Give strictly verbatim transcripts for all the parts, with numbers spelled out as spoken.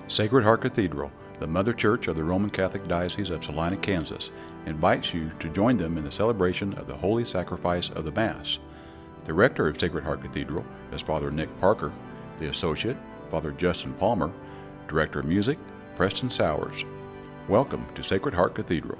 Sacred Heart Cathedral, the mother church of the Roman Catholic Diocese of Salina, Kansas, invites you to join them in the celebration of the Holy Sacrifice of the Mass. The rector of Sacred Heart Cathedral is Father Nick Parker, the associate, Father Justin Palmer, director of music, Preston Sowers. Welcome to Sacred Heart Cathedral.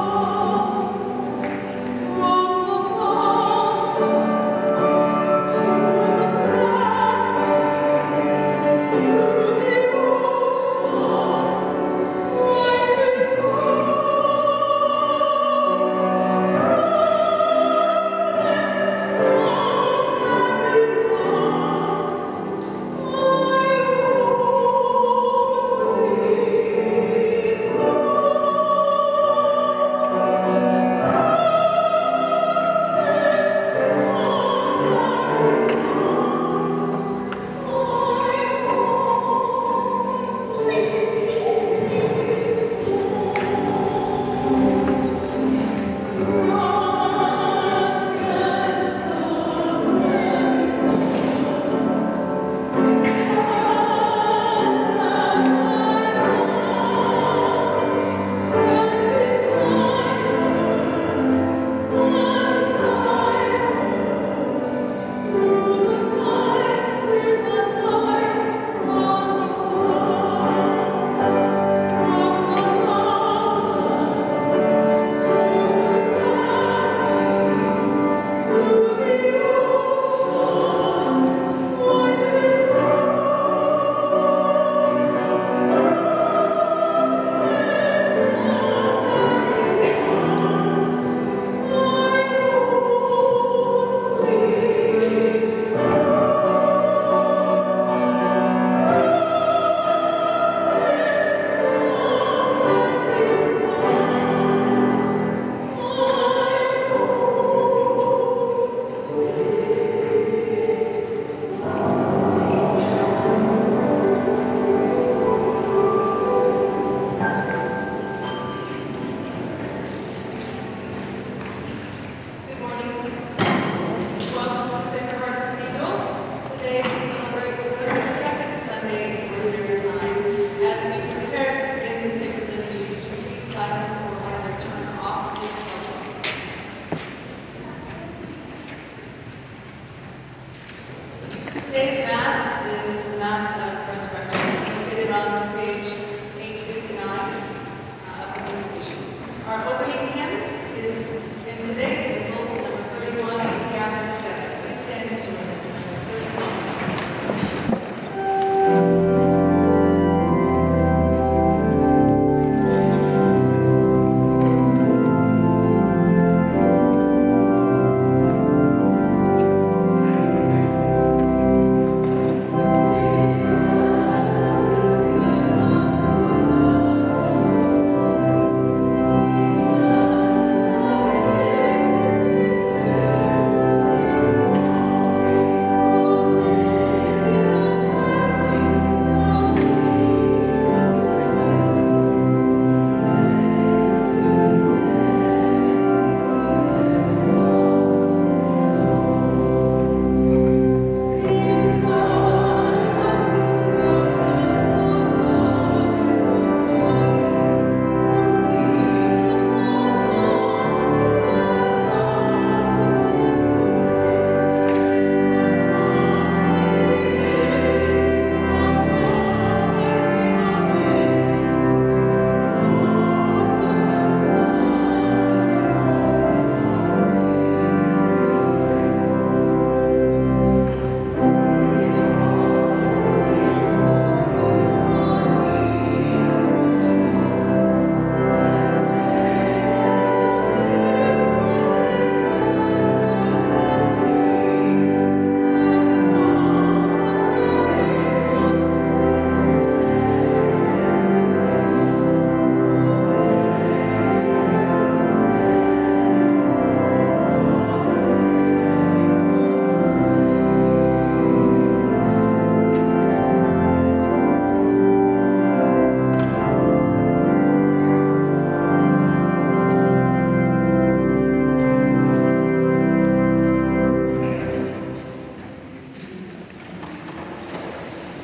To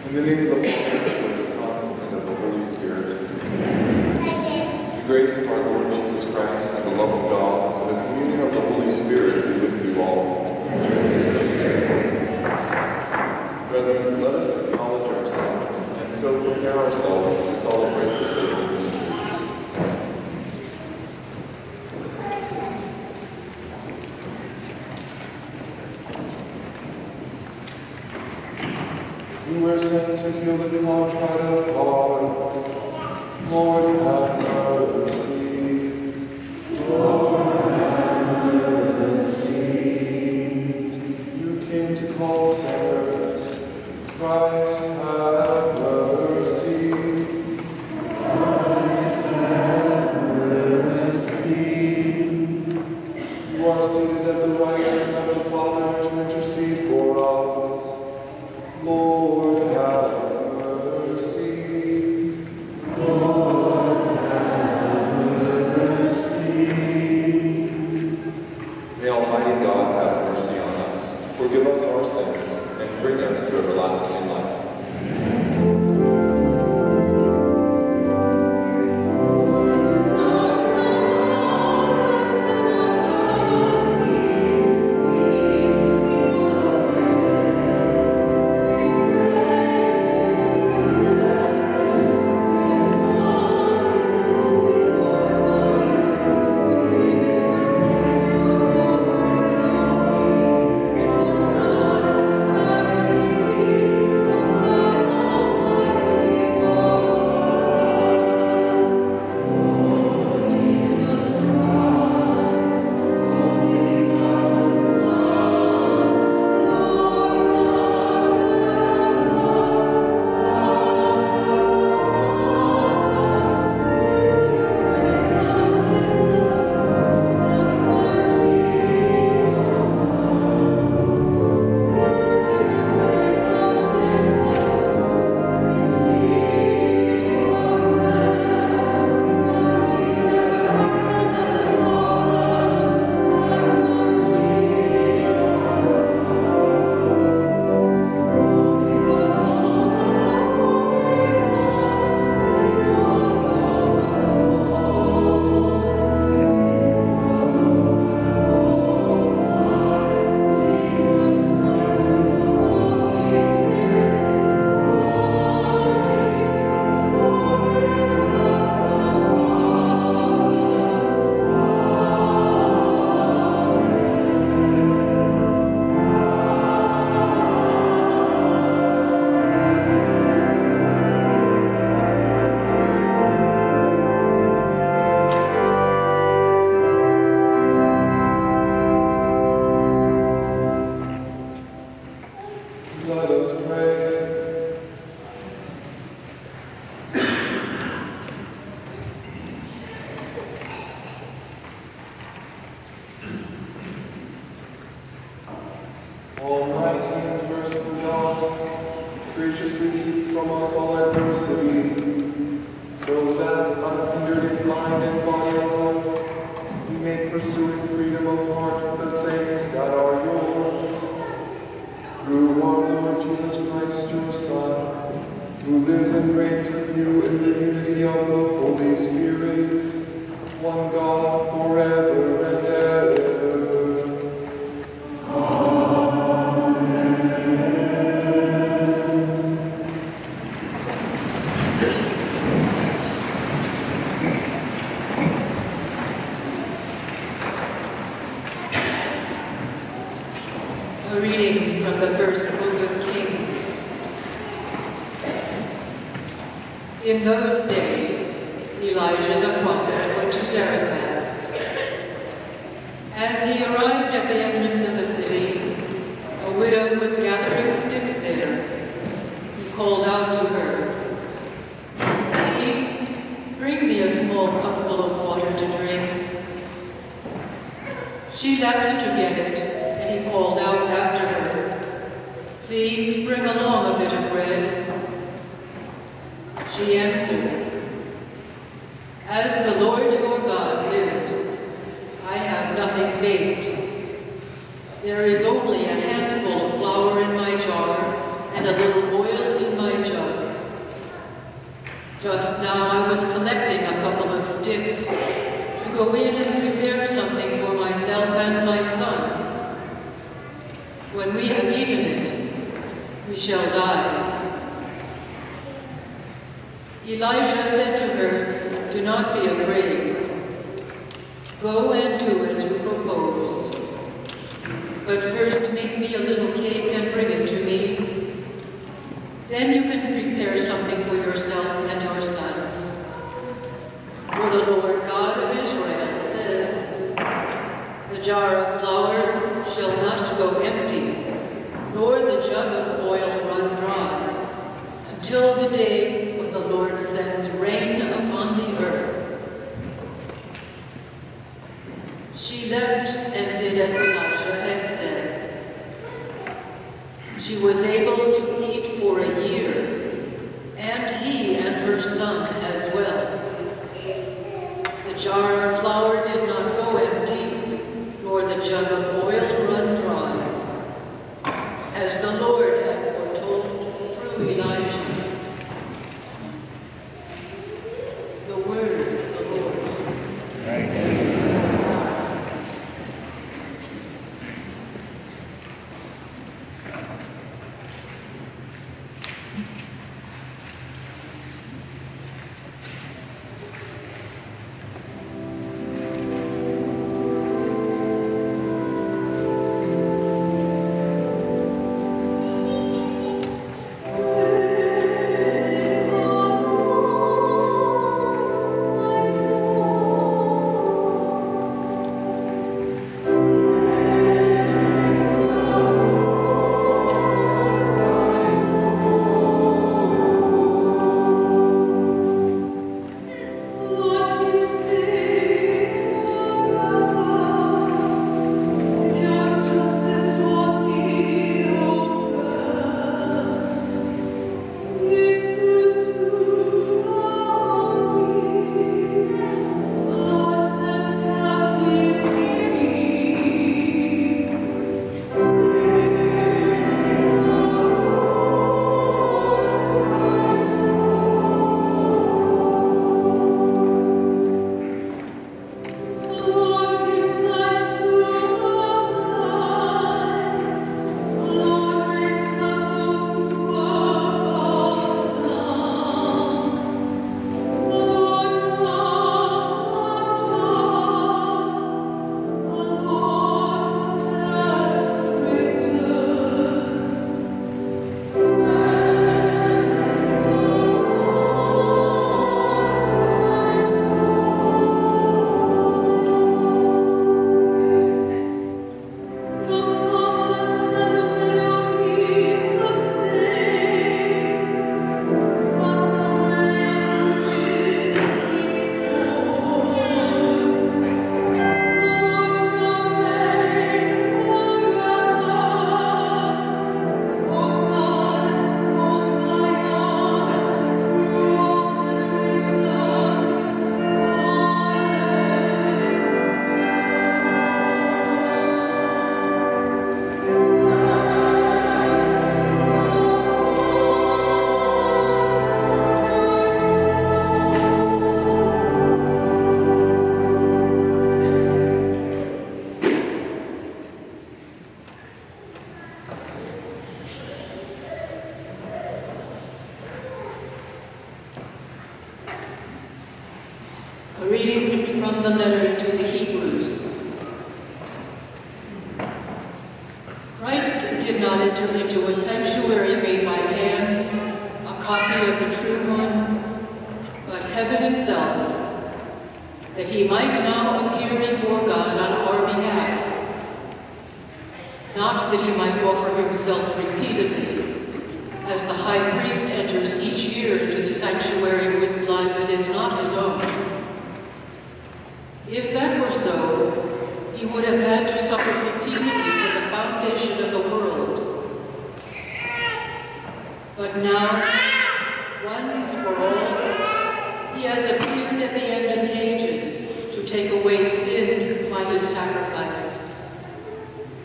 In the name of the Father, and of the Son, and of the Holy Spirit. The grace of our Lord Jesus Christ, and the love of God, and the communion of the Holy Spirit be with you all. Brethren, let us acknowledge ourselves, and so prepare ourselves to celebrate the sacred mysteries. You were sent to heal the contrite of God. Lord, have mercy. Lord, have mercy. You came to call sinners. Christ, have mercy. Christ, have mercy. You are seated at the right hand of the Father to intercede for us. Lord, have mercy. Lord, have mercy. May Almighty God have mercy on us, forgive us our sins, and bring us to everlasting life. Let us pray. Almighty and merciful God, graciously keep from us all adversity, so that, unhindered in mind and body alike, we may pursue in freedom of heart the things that are yours. Through our Lord Jesus Christ, your Son, who lives and reigns with you in the unity of the Holy Spirit, one God, forever and ever. A reading from the first book of Kings. In those days, Elijah the prophet went to Zarephath. As he arrived at the entrance of the city, a widow was gathering sticks there. He called out to her, "Please, bring me a small cupful of water to drink." She left to get it, and he called out after her, "Please bring along a bit of bread." She answered, "As the Lord your God lives, I have nothing baked. There is only a handful of flour in my jar and a little oil in my Just now I was collecting a couple of sticks to go in and prepare something for myself and my son. When we have eaten it, we shall die. Elijah said to her, "Do not be afraid. Go and do as you propose. But first make me a little cake and bring it to me. Then you can prepare something for yourself and your son. For the Lord God of Israel says, the jar of flour shall not go empty, nor the jug of oil run dry, until the day when the Lord sends rain upon the earth." She left and did as Elijah had said. She was able to eat for a year, and he and her son as well. The jar of flour did not go empty, nor the jug of oil run dry, as the Lord had foretold through Elijah. The word of the Lord. Thank you. A reading from the letter to the Hebrews. Christ did not enter into a sanctuary made by hands, a copy of the true one, but heaven itself, that he might now appear before God on our behalf. Not that he might offer himself repeatedly, as the high priest enters each year into the sanctuary with blood that is not his own. If that were so, he would have had to suffer repeatedly from the foundation of the world. But now, once for all, he has appeared at the end of the ages to take away sin by his sacrifice.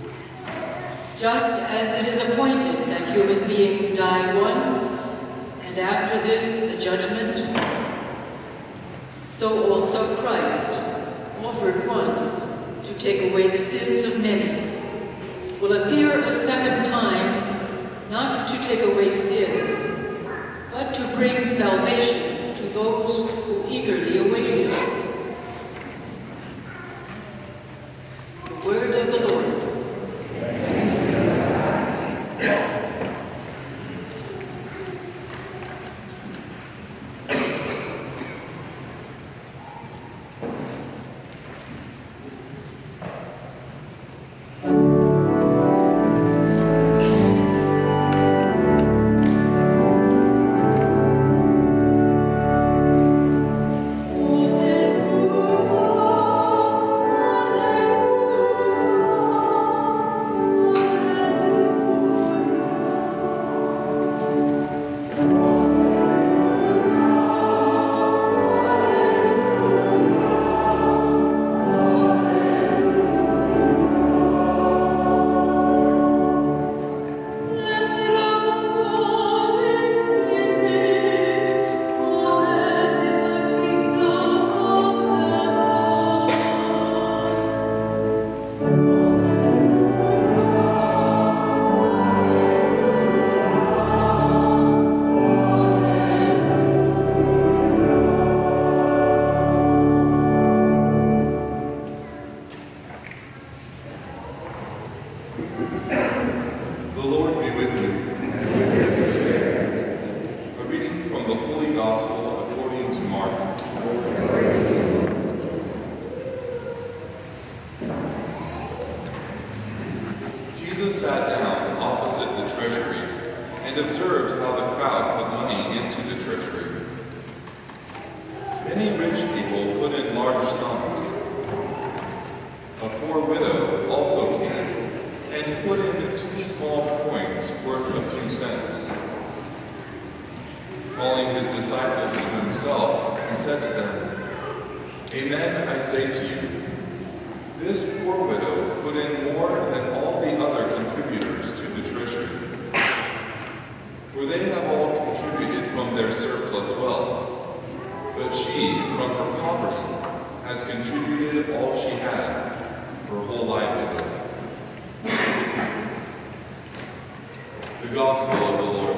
Just as it is appointed that human beings die once, and after this the judgment. So also Christ, offered once to take away the sins of many, will appear a second time, not to take away sin, but to bring salvation to those who eagerly await him. The word of the Lord. Jesus sat down opposite the treasury and observed how the crowd put money into the treasury. Many rich people put in large sums. A poor widow also came and put in two small coins worth a few cents. Calling his disciples to himself, he said to them, "Amen, I say to you, this poor widow put in more than all the other contributors to the treasury. For they have all contributed from their surplus wealth, but she, from her poverty, has contributed all she had, her whole livelihood." The Gospel of the Lord.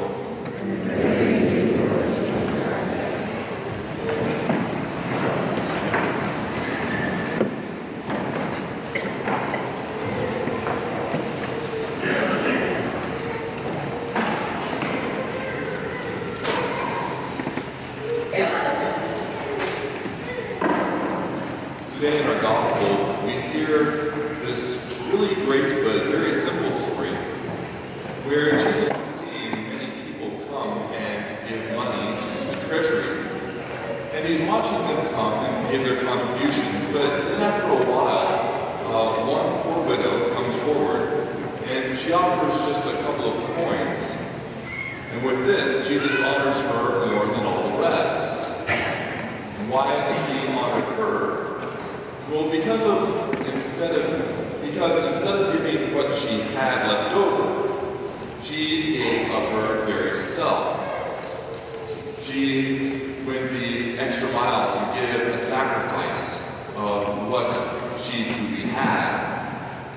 Today in our Gospel, we hear this really great but very simple story where Jesus is seeing many people come and give money to the treasury. And he's watching them come and give their contributions, but then after a while, uh, one poor widow comes forward and she offers just a couple of coins. And with this, Jesus honors her more than all the rest. And why does he honor her? Well, because of instead of because instead of giving what she had left over, she gave of her very self. She went the extra mile to give a sacrifice of what she truly had.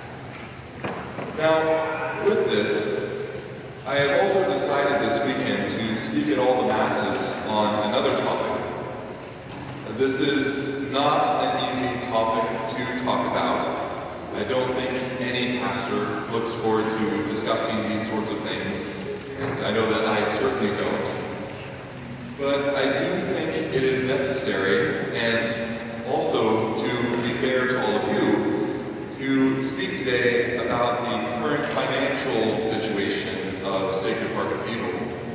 Now, with this, I have also decided this weekend to speak at all the masses on another topic. This is not an easy topic to talk about. I don't think any pastor looks forward to discussing these sorts of things, and I know that I certainly don't. But I do think it is necessary, and also to be fair to all of you, to speak today about the current financial situation of Sacred Heart Cathedral.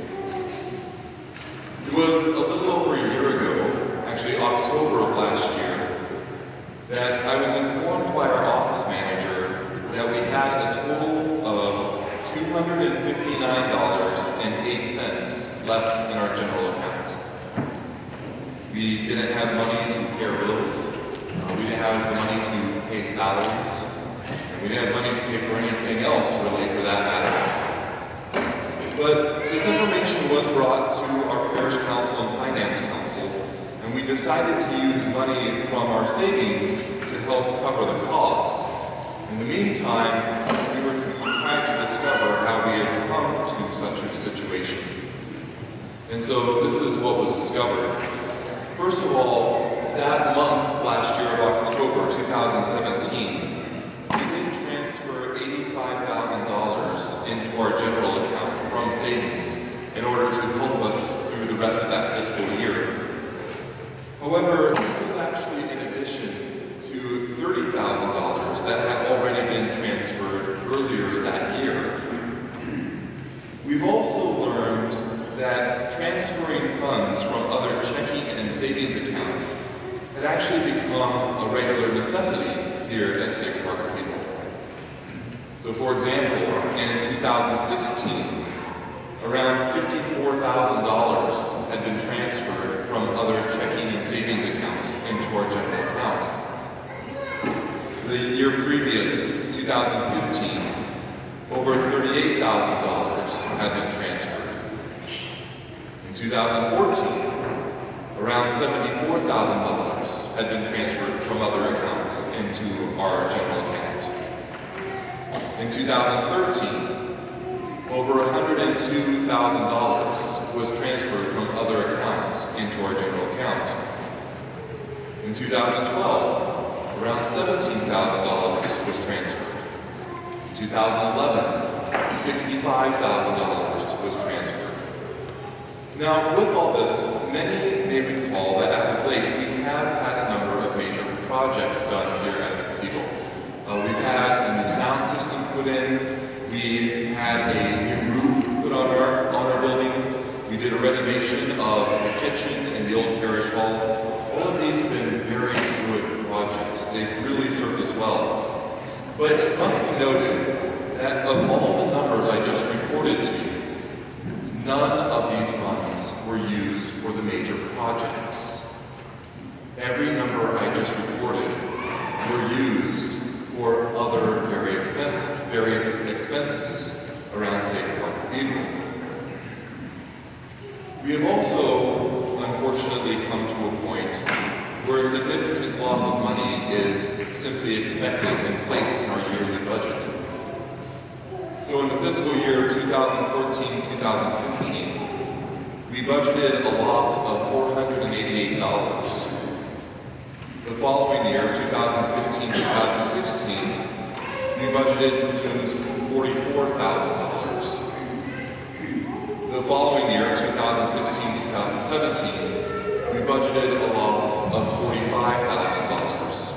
It was a little over a year ago, actually October of last year, that I was informed by our office manager that we had a total of two hundred fifty-nine dollars and eight cents left in our general account. We didn't have money to pay our bills, uh, we didn't have the money to pay salaries, and we didn't have money to pay for anything else, really, for that matter. But this information was brought to our parish council and finance council, and we decided to use money from our savings to help cover the costs. In the meantime, we were to try to discover how we had come to such a situation. And so this is what was discovered. First of all, that month last year of October two thousand seventeen, we did transfer eighty-five thousand dollars into our general account from savings in order to help us through the rest of that fiscal year. However, this was actually in addition to thirty thousand dollars that had already been transferred earlier that year. We've also learned that transferring funds from other checking and savings accounts had actually become a regular necessity here at Sacred Heart Cathedral. So for example, in two thousand sixteen, around fifty-four thousand dollars had been transferred from other checking and savings accounts into our general account. The year previous, two thousand fifteen, over thirty-eight thousand dollars had been transferred. In two thousand fourteen, around seventy-four thousand dollars had been transferred from other accounts into our general account. In two thousand thirteen, over one hundred two thousand dollars was transferred from other accounts into our general account. In two thousand twelve, around seventeen thousand dollars was transferred. In two thousand eleven, sixty-five thousand dollars was transferred. Now, with all this, many may recall that as of late, we have had a number of major projects done here at the Cathedral. Uh, we've had a new sound system put in, we had a new roof put on our, on our building, we did a renovation of the kitchen and the old parish hall. All of these have been very good projects. They've really served us well. But it must be noted that of all the numbers I just reported to you, none of these funds were used for the major projects. Every number I just reported were used for other very expense, various expenses around Sacred Heart Cathedral. We have also, unfortunately, come to a point where a significant loss of money is simply expected and placed in our yearly budget. So in the fiscal year two thousand fourteen to two thousand fifteen, we budgeted a loss of four hundred eighty-eight dollars. The following year, two thousand fifteen to two thousand sixteen, we budgeted to lose forty-four thousand dollars. The following year, two thousand sixteen to two thousand seventeen, we budgeted a loss of forty-five thousand dollars.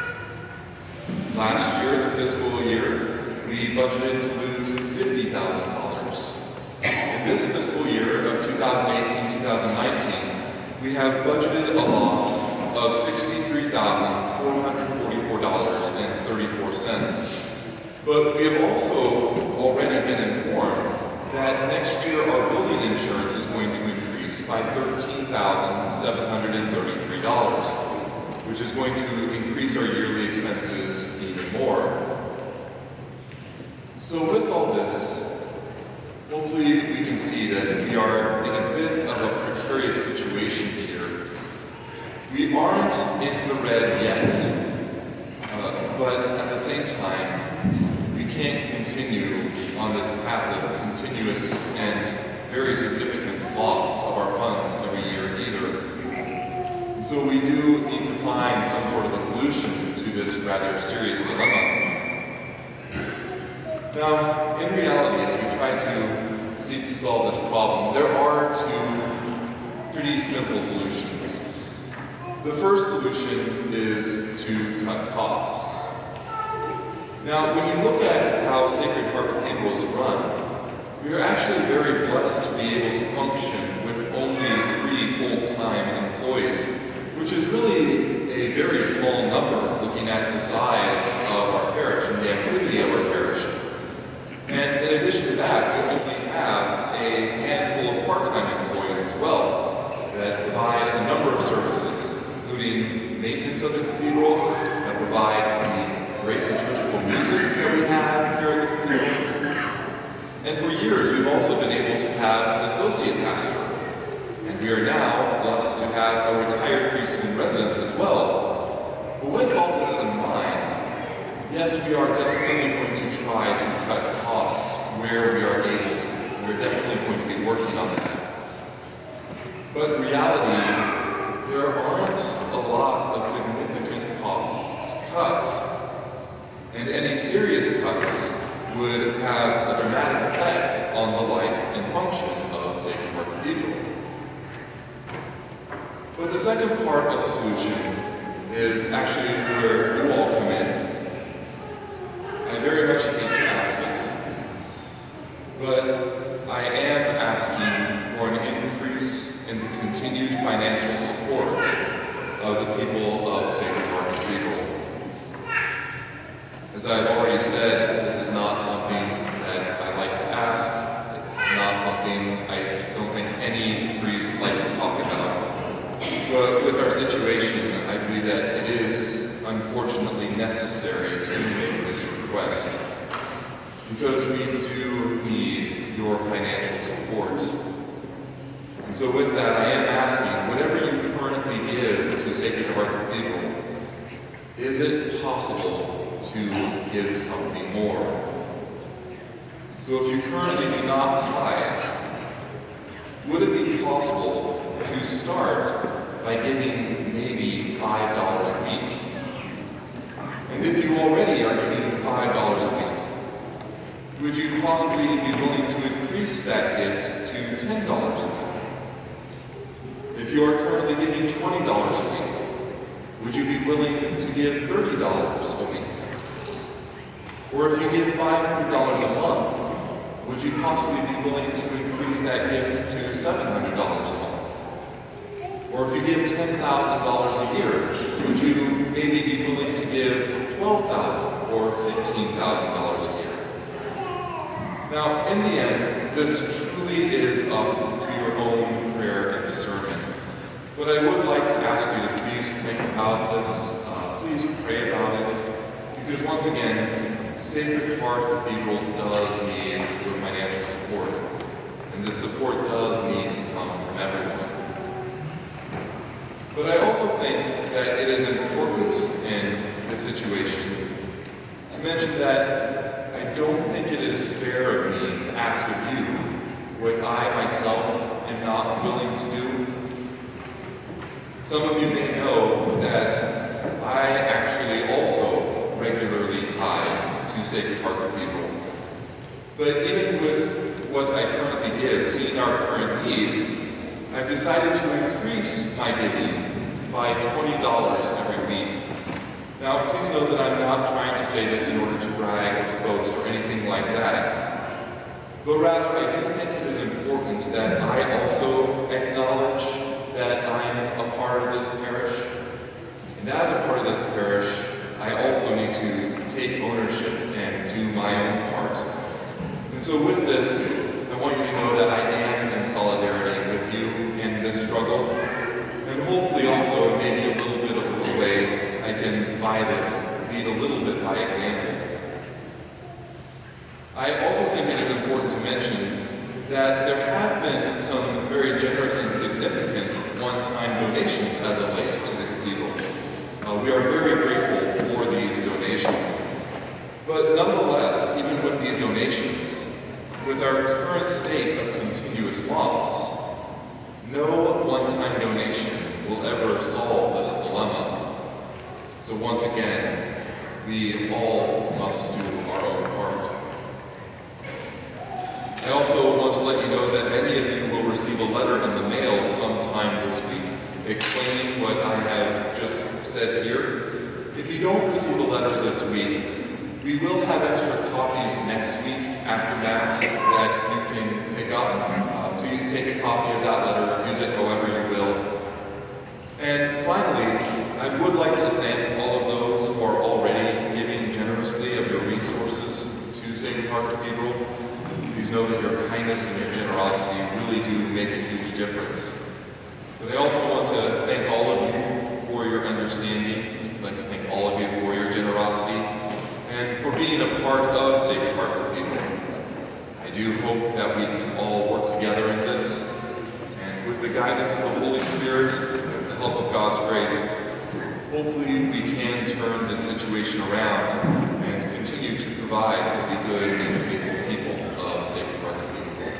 Last year, the fiscal year, we budgeted to lose fifty thousand dollars. In this fiscal year of two thousand eighteen to two thousand nineteen, we have budgeted a loss of sixty-three thousand four hundred forty-four dollars and thirty-four cents. But we have also already been informed that next year our building insurance is going to increase by thirteen thousand seven hundred thirty-three dollars, which is going to increase our yearly expenses even more. So with all this, hopefully we can see that we are in a bit of a precarious situation here. We aren't in the red yet, uh, but at the same time, we can't continue on this path of continuous and very significant loss of our funds every year either. So we do need to find some sort of a solution to this rather serious dilemma. Now, in reality, as we try to seek to solve this problem, there are two pretty simple solutions. The first solution is to cut costs. Now, when you look at how Sacred Heart Cathedral is run, we are actually very blessed to be able to function with only three full-time employees, which is really a very small number looking at the size of our parish and the activity of our parish. And in addition to that, we only have a handful of part-time employees as well that provide a number of services, including maintenance of the cathedral, that provide the great liturgical music that we have here at the cathedral, And for years, we've also been able to have an associate pastor. And we are now blessed to have a retired priest in residence as well. But with all this in mind, yes, we are definitely going to try to cut costs where we are able to. We're definitely going to be working on that. But in reality, there aren't a lot of significant costs to cut. And any serious cuts would have a dramatic effect on the life and function of Sacred Heart Cathedral. But the second part of the solution is actually where you all come in. I very much hate to ask it, but I am asking for an increase in the continued financial support of the people of Sacred Heart Cathedral. As I've already said, this is not something that I like to ask. It's not something I don't think any priest likes to talk about. But with our situation, I believe that it is unfortunately necessary to make this request, because we do need your financial support. And so with that, I am asking, whatever you currently give to Sacred Heart Cathedral, is it possible to give something more? So if you currently do not tithe, would it be possible to start by giving maybe five dollars a week? And if you already are giving five dollars a week, would you possibly be willing to increase that gift to ten dollars a week? If you are currently giving twenty dollars a week, would you be willing to give thirty dollars a week? Or if you give five hundred dollars a month, would you possibly be willing to increase that gift to seven hundred dollars a month? Or if you give ten thousand dollars a year, would you maybe be willing to give twelve thousand dollars or fifteen thousand dollars a year? Now, in the end, this truly is up to your own prayer and discernment. But I would like to ask you to please think about this, uh, please pray about it, because once again, Sacred Heart Cathedral does need your financial support, and this support does need to come from everyone. But I also think that it is important in this situation to mention that I don't think it is fair of me to ask of you what I myself am not willing to do. Some of you may know that I actually also regularly tithe to Sacred Heart Cathedral. But even with what I currently give, seeing our current need, I've decided to increase my giving by twenty dollars every week. Now, please know that I'm not trying to say this in order to brag or to boast or anything like that. But rather, I do think it is important that I also acknowledge that I am a part of this parish. And as a part of this parish, I also need to take ownership and do my own part. And so with this, I want you to know that I am in solidarity with you in this struggle. And hopefully also, maybe a little bit of a way I can, by this, lead a little bit by example. I also think it is important to mention that there have been some very generous and significant one-time donations as of late to the cathedral. Uh, we are very grateful for these donations. But nonetheless, even with these donations, with our current state of continuous loss, no one-time donation will ever solve this dilemma. So once again, we all must do our own part. I also want to let you know that many of you will receive a letter in the mail sometime this week explaining what I have just said here. If you don't receive a letter this week, we will have extra copies next week after Mass that you can pick up. Uh, please take a copy of that letter, use it however you will. And finally, I would like to thank all of those who are already giving generously of your resources to Sacred Heart Cathedral. Please know that your kindness and your generosity really do make a huge difference. But I also want to thank all of you for your understanding. I'd like to thank all of you for your generosity and for being a part of Sacred Heart Cathedral. I do hope that we can all work together in this, and with the guidance of the Holy Spirit, with the help of God's grace, hopefully we can turn this situation around and continue to provide for the good and faithful people of Sacred Heart Cathedral.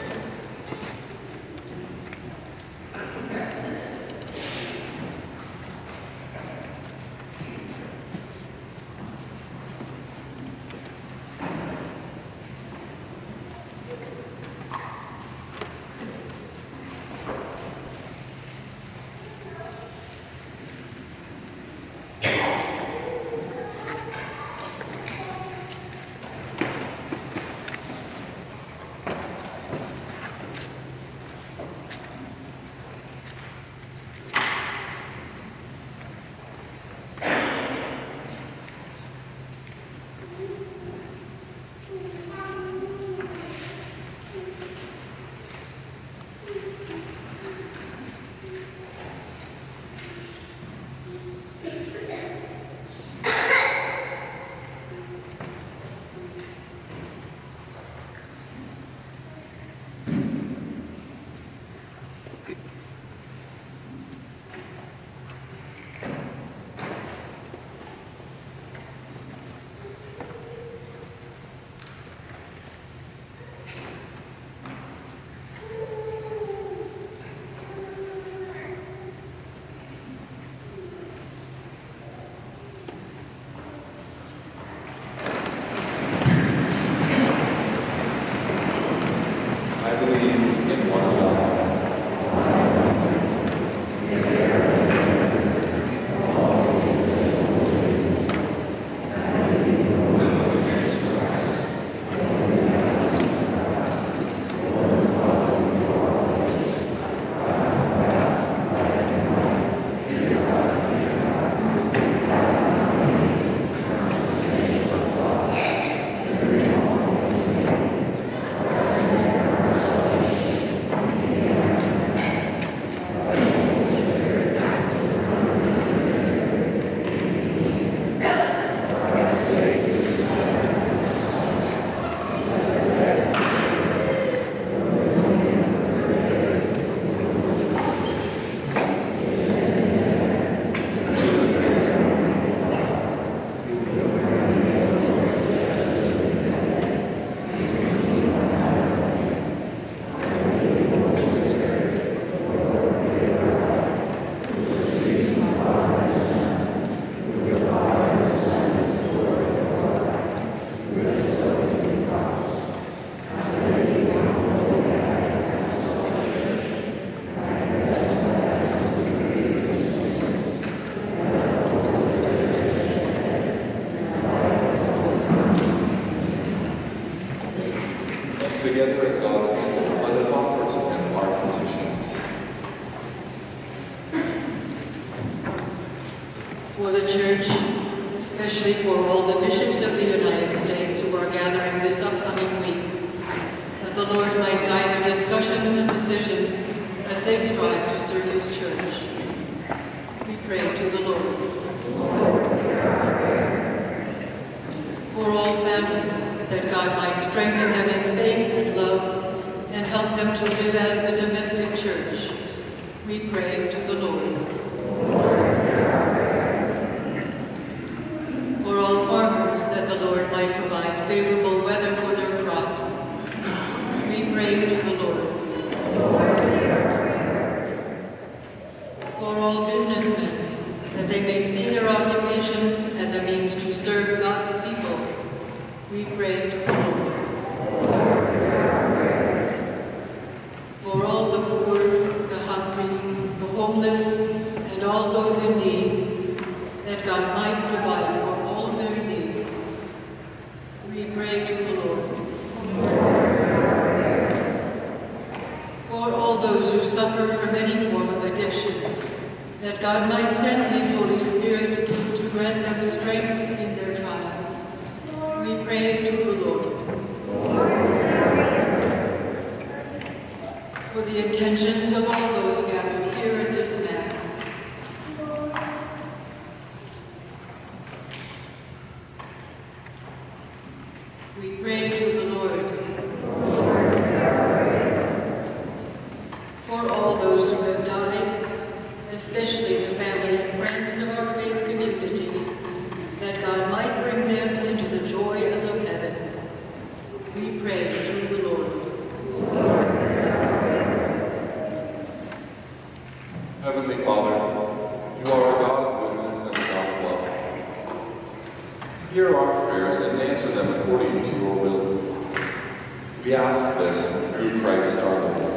Together as God's people, let us offer to Him our petitions. For the Church, especially for all the bishops of the United States who are gathering this upcoming week, that the Lord might guide their discussions and decisions as they strive to serve His Church. We pray to the Lord. For all families, that God might strengthen them in faith and love, and help them to live as the domestic church. We pray to the Lord. For all farmers, that the Lord might provide favorable weather for their crops. We pray to the Lord. For all businessmen, that they may see their occupations as a means to serve God's people. We pray to the Lord. For all the poor, the hungry, the homeless, and all those in need, that God might provide for all their needs. We pray to the Lord. For all those who suffer from any form of addiction, that God might send His Holy Spirit to grant them strength in their trials. We pray to the Lord. For the intentions of all those gathered here in this Mass. We pray to the Lord. who have died, especially the family and friends of our faith community, that God might bring them into the joys of heaven. We pray to the Lord. Heavenly Father, you are a God of goodness and a God of love. Hear our prayers and answer them according to your will. We ask this through Christ our Lord.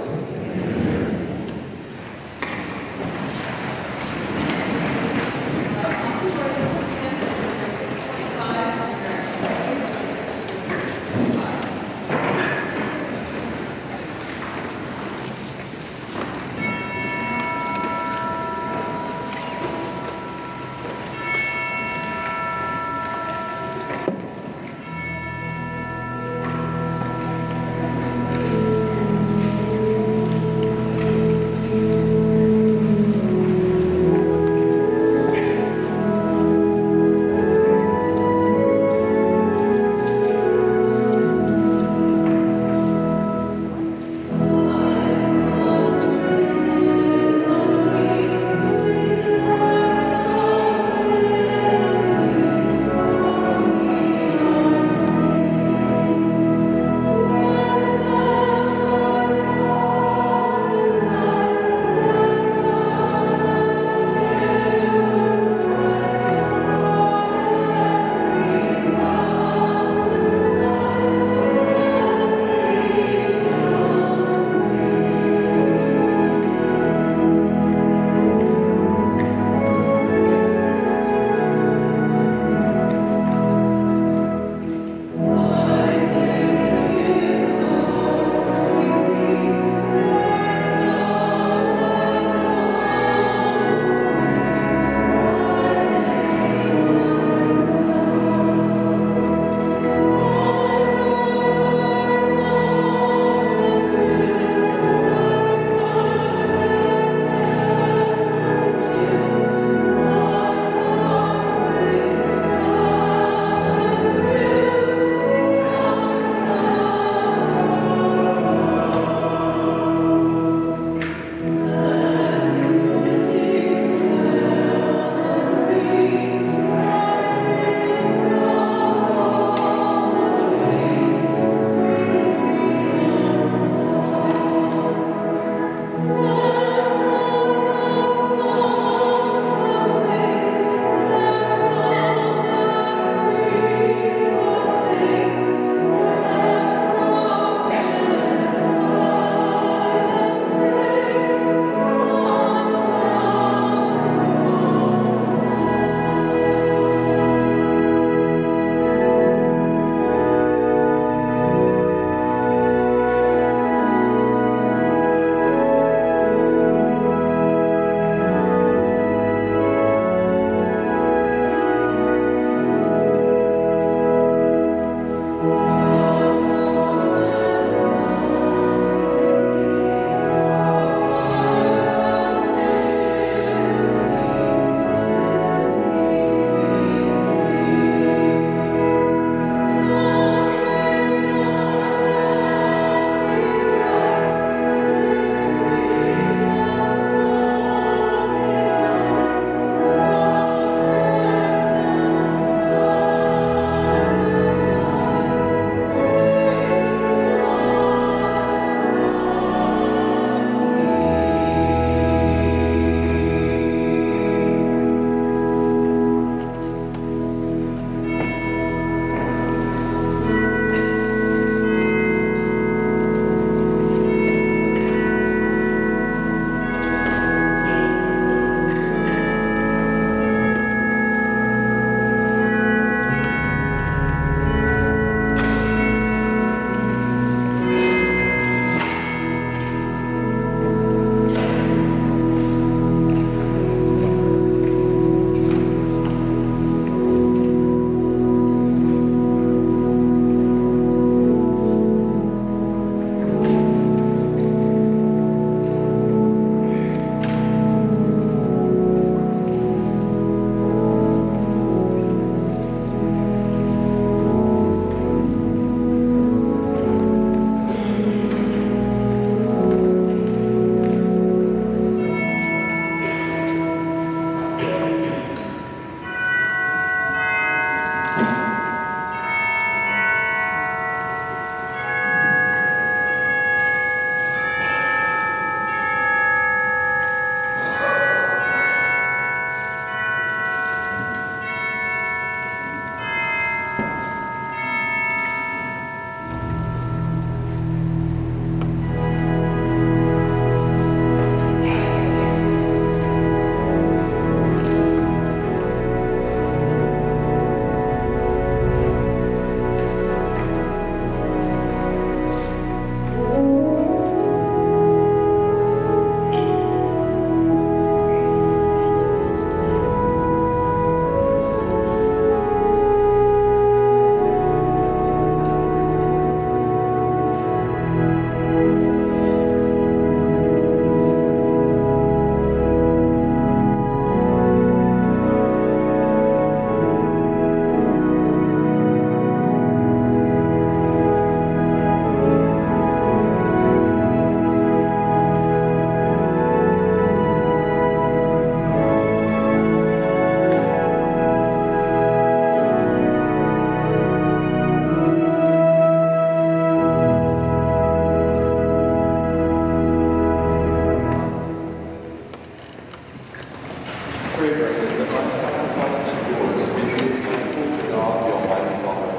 Pray, brethren, that my sacrifice and yours may be acceptable to God the Almighty Father.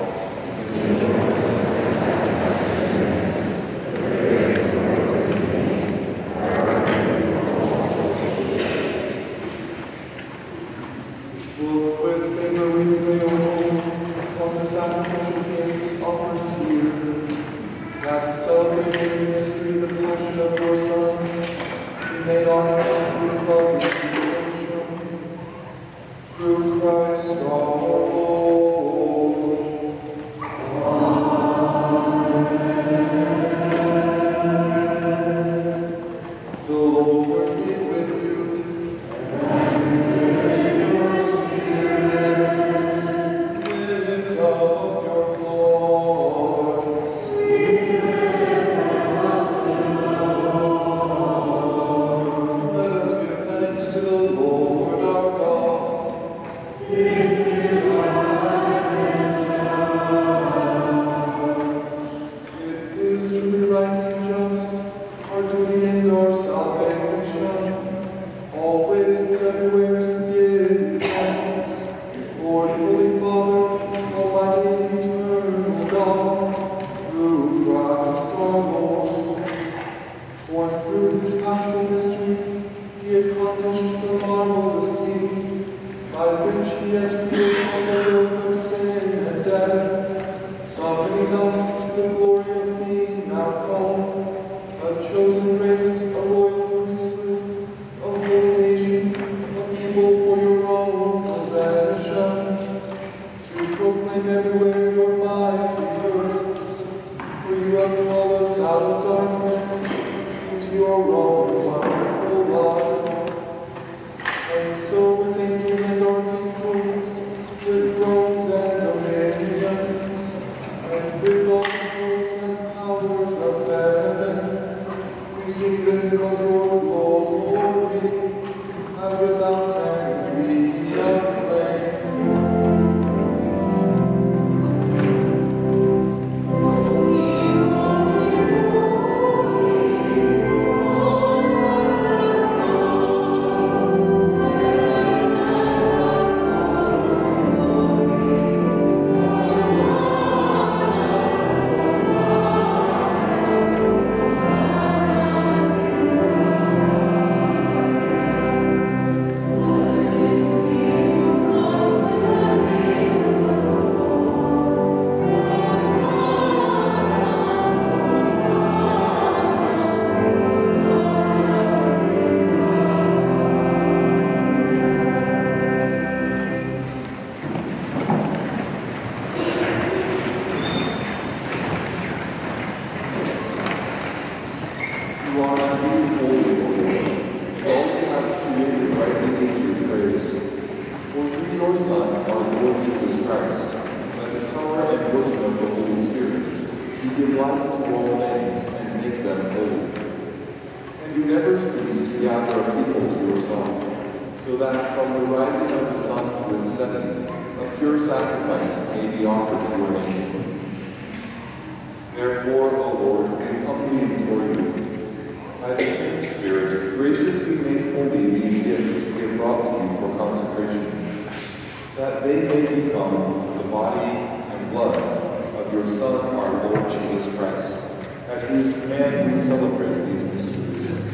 Look with favor, we pray, O Lord, upon the sacrificial gifts offered here, that celebrating the mystery of the passion of your Son, we may honor him with love and devotion. Through Christ our Lord. The Lord be with you. Lift up your hearts. Let us give thanks to the Lord our God. It is truly right and just, our duty and our salvation, always and everywhere to give you thanks, Lord, Holy Father, Almighty and eternal God, through Christ our Lord. For through his paschal mystery, he accomplished the marvelous deed, by which he has freed us from the yoke of sin and death, summoning us to the glory of being now called, a chosen race, a royal priesthood, a holy nation, a people for your own possession, to proclaim everywhere your mighty works. For you have called us out of darkness into your own wonderful light. And so with angels and archangels, with thrones and dominions, and with all the hosts and powers of heaven, we sing the hymn of your glory, as without end we acclaim. You are indeed holy, O Lord, and all you have created rightly gives you praise. For through your Son, our Lord Jesus Christ, by the power and working of the Holy Spirit, you give life to all things and make them holy. And you never cease to gather a people to yourself, so that from the rising of the sun to its setting, a pure sacrifice may be offered to your name. Therefore, O Lord, we humbly implore you, by the same Spirit, graciously make holy these gifts we have brought to you for consecration, that they may become the body and blood of your Son, our Lord Jesus Christ, at whose command we celebrate these mysteries.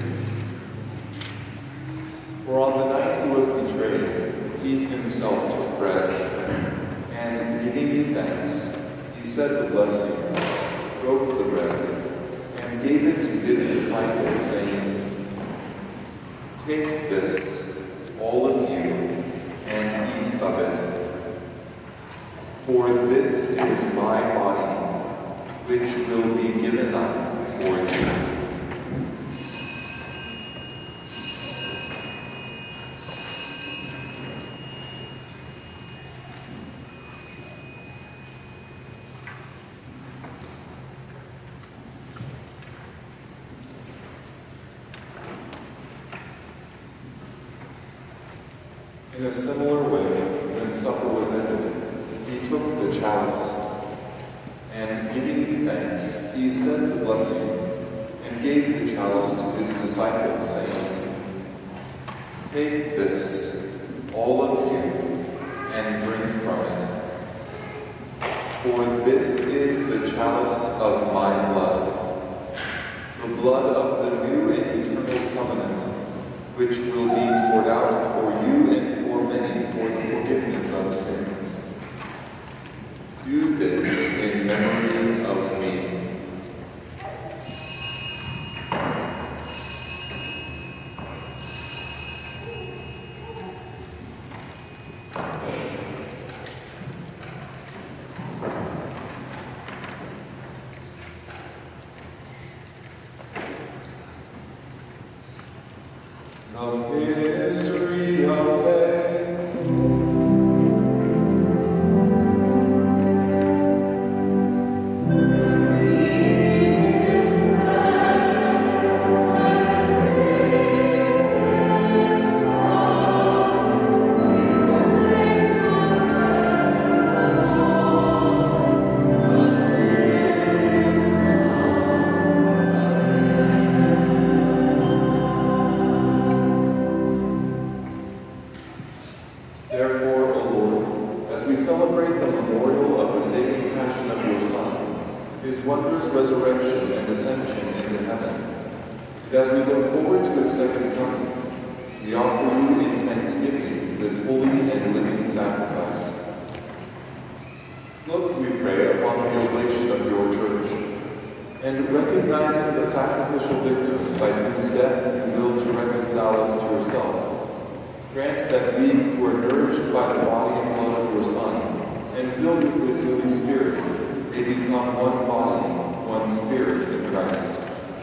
For on the night he was betrayed, he himself took bread, and giving you thanks, he said the blessing, broke the bread, and gave it to his disciples, saying, "Take this, all of you, and eat of it. For this is my body, which will be given up for you." In a similar way, when supper was ended, he took the chalice, and giving you thanks, he said the blessing, and gave the chalice to his disciples, saying, "Take this, all of you, and drink from it. For this is the chalice of my blood, the blood of the new and eternal covenant, which will be poured out for you and for many for the forgiveness of sins. Do this in memory of me. The mystery of faith. Therefore, O Lord, as we celebrate the memorial of the saving passion of your Son, his wondrous resurrection and ascension into heaven, and as we look forward to his second coming, we offer you in thanksgiving this holy and living sacrifice. Look, we pray, upon the oblation of your church, and recognizing the sacrificial victim by whose death you willed to reconcile us to yourself, grant that we who are nourished by the body and blood of your Son, and filled with his Holy Spirit, may become one body, one spirit in Christ.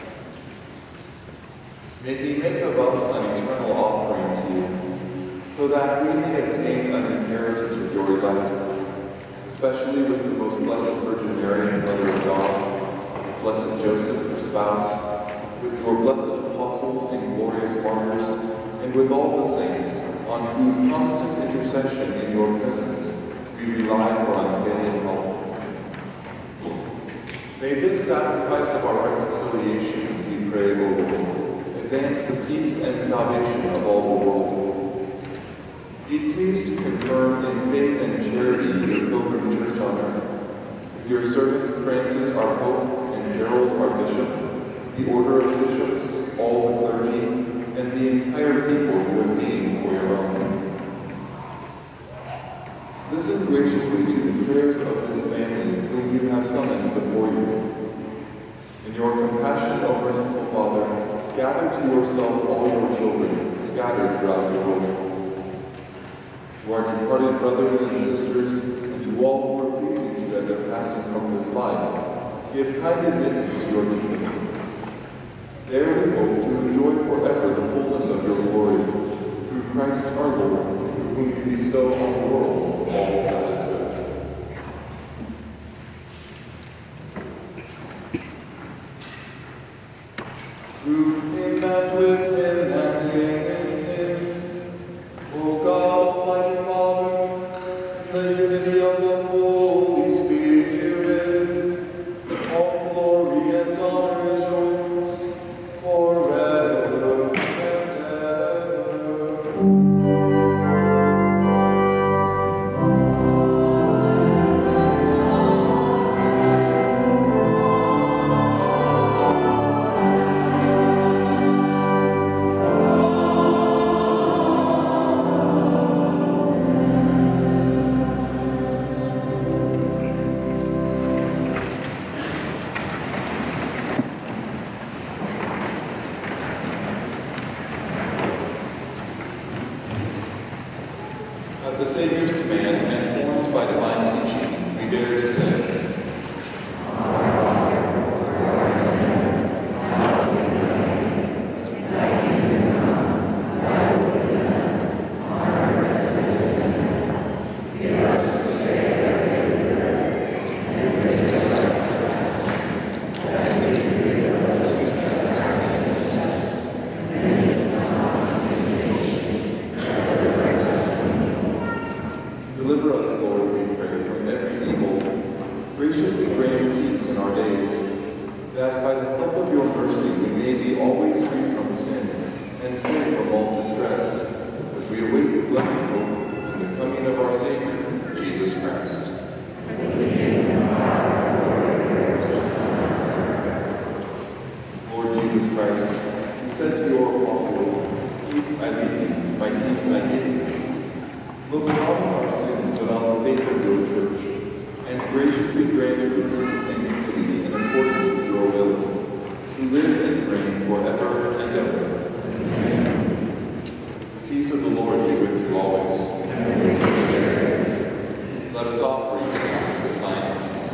May he make of us an eternal offering to you, so that we may obtain an inheritance with your elect, especially with the most blessed Virgin Mary, Mother of God, with blessed Joseph, her spouse, with your blessed apostles and glorious martyrs, and with all the saints, on whose constant intercession in your presence we rely for unfailing help. May this sacrifice of our reconciliation, we pray, O Lord, advance the peace and salvation of all the world. Be pleased to confirm in faith and charity your pilgrim church on earth, with your servant Francis our Pope and Gerald our Bishop, the order of bishops, all the clergy, and the entire people you have named for your own. Listen graciously to the prayers of this family whom you have summoned before you. In your compassion, O merciful Father, gather to yourself all your children scattered throughout the world. To our departed brothers and sisters, and to all who are pleasing to you at their passing from this life, give kind admittance to your kingdom. There we hope to enjoy forever the fullness of your glory, through Christ our Lord, through whom you bestow on the world all that is good. Through him and with him and in him, O God, Almighty Father, in the unity of the Holy Spirit, all glory and honor is yours, forever and ever. At the Savior's command and formed by divine teaching, we dare to say, deliver us, Lord, we pray, from every evil, blessed hope in the coming of our Savior, Jesus Christ. Lord Jesus Christ, who said to your apostles, "Peace I leave you, my peace I give you," look not on our sins, but on the faith of your church, and graciously grant her peace and unity in accordance with your will, who live and reign forever and ever. Amen. The peace of the Lord be with you always. Let us offer each other the sign of peace.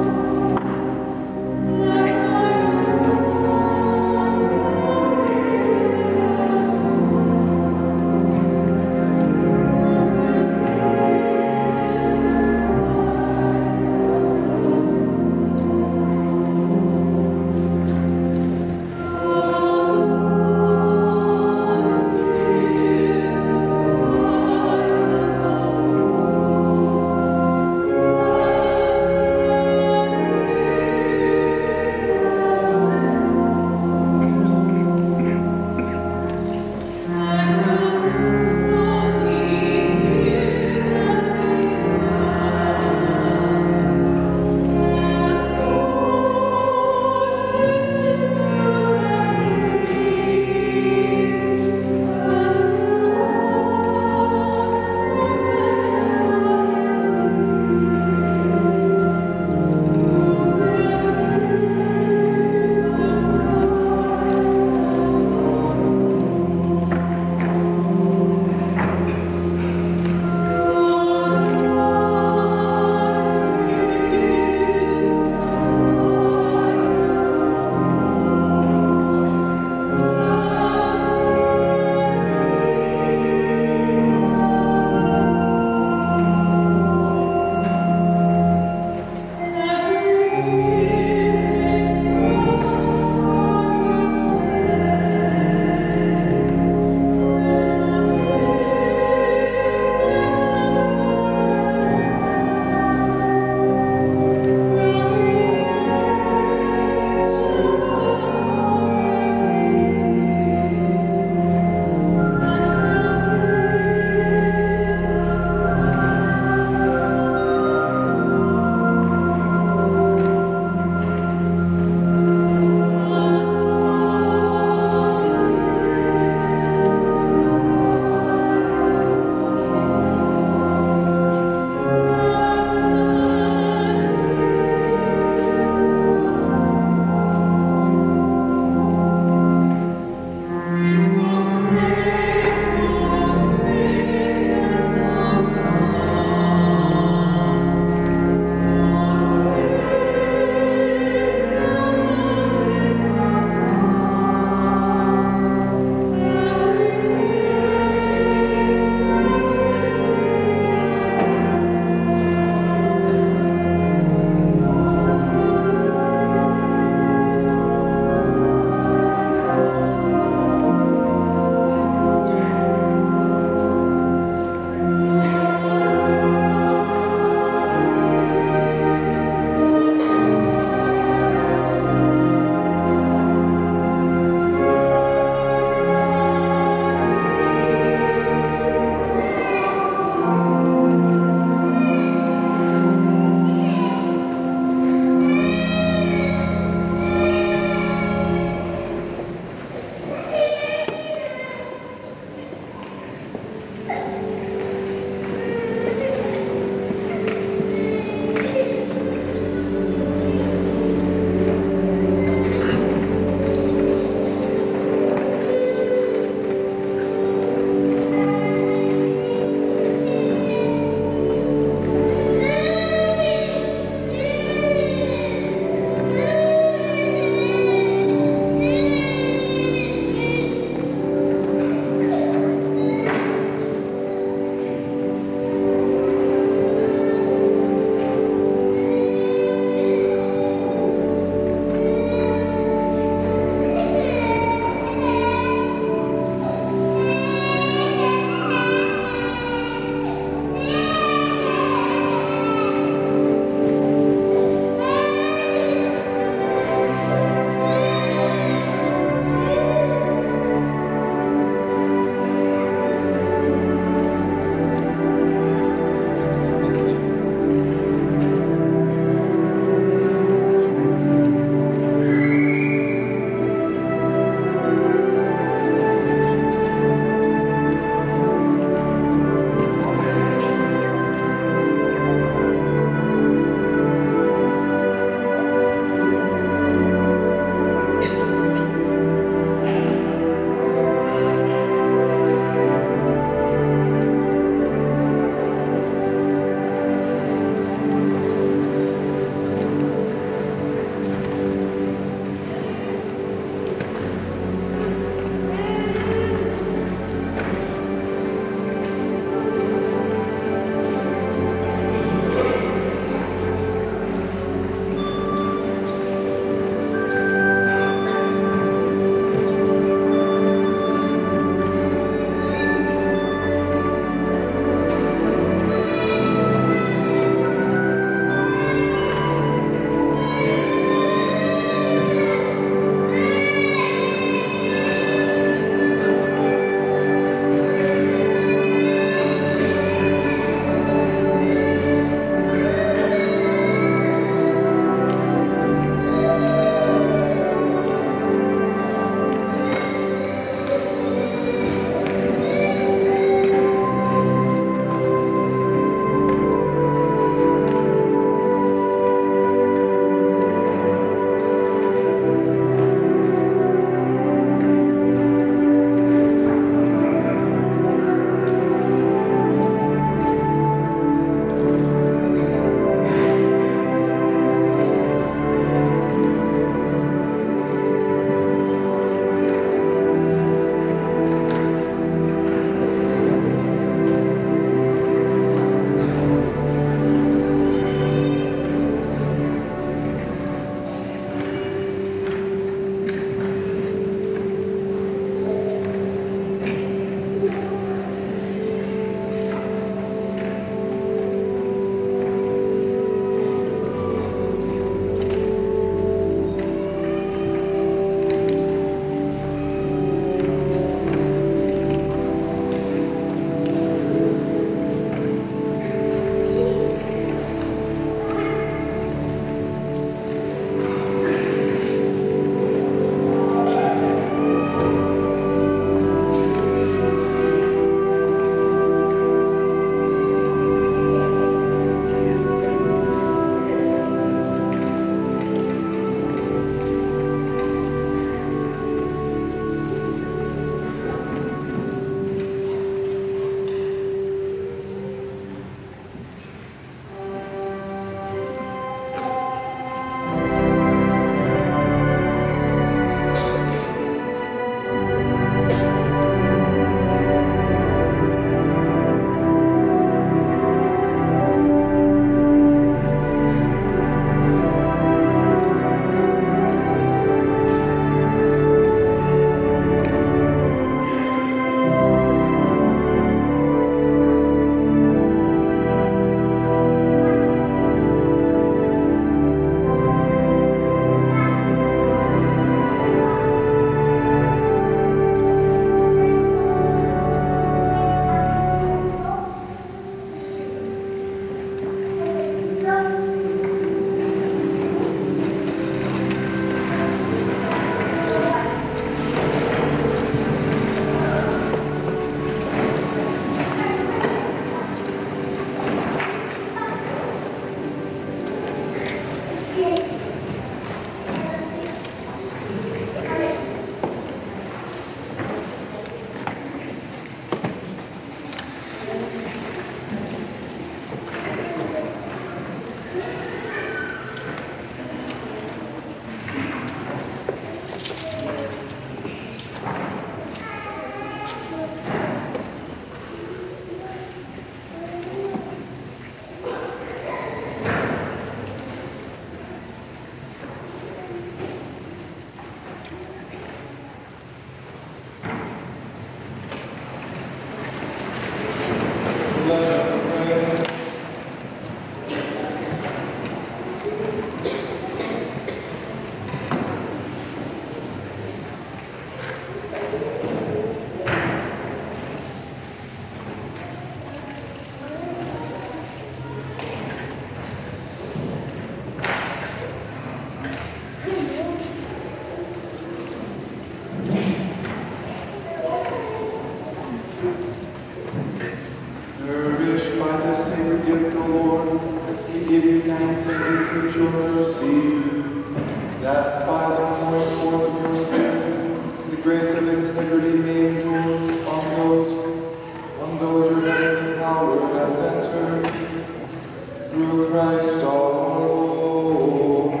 mercy, that by the pouring forth of your Spirit, the grace of integrity may endure on those, on those your heavenly power has entered, through Christ our Lord.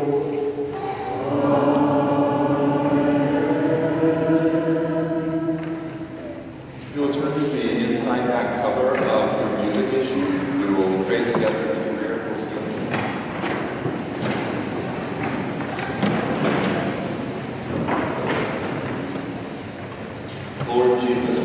If you'll turn to the inside back cover of your music issue, we will pray together in prayer for healing. Lord Jesus